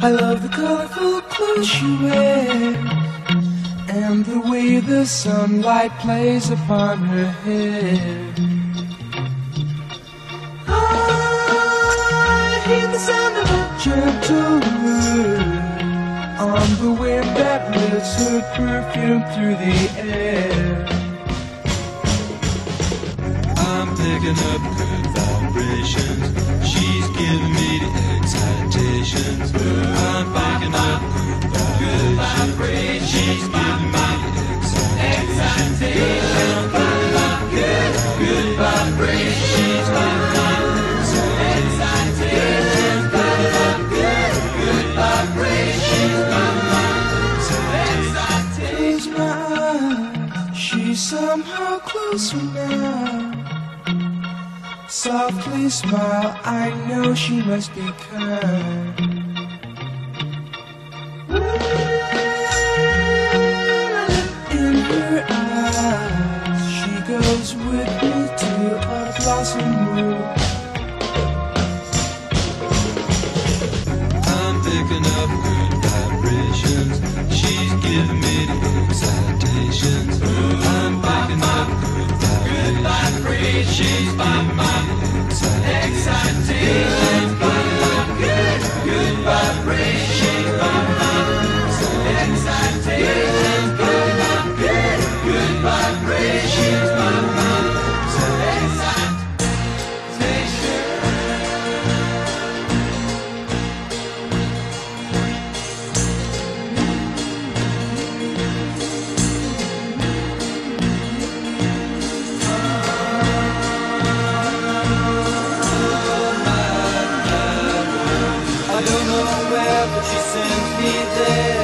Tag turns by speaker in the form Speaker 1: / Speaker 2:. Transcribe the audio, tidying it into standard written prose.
Speaker 1: I love the colorful clothes she wears and the way the sunlight plays upon her hair. I hear the sound of a gentle word on the wind that lifts her perfume through the air.
Speaker 2: I'm picking up good vibrations. She's giving me the excitations. I'm picking up good vibrations. She's giving me the excitations. I'm picking up good vibrations. She's giving me the excitations. Picking up good vibrations. She's giving me the excitations.
Speaker 1: Close my eyes, she's somehow closer now. Softly smile, I know she must be kind. In her eyes, she goes with me to a blossom room.
Speaker 2: I'm picking up good vibrations. She's giving me the excitations. I'm picking up good vibrations. She's giving me the excitations. Picking up good vibrations. She's giving me the excitations. Picking up good vibrations. She's giving me the excitations. I don't know where, but she sends me there.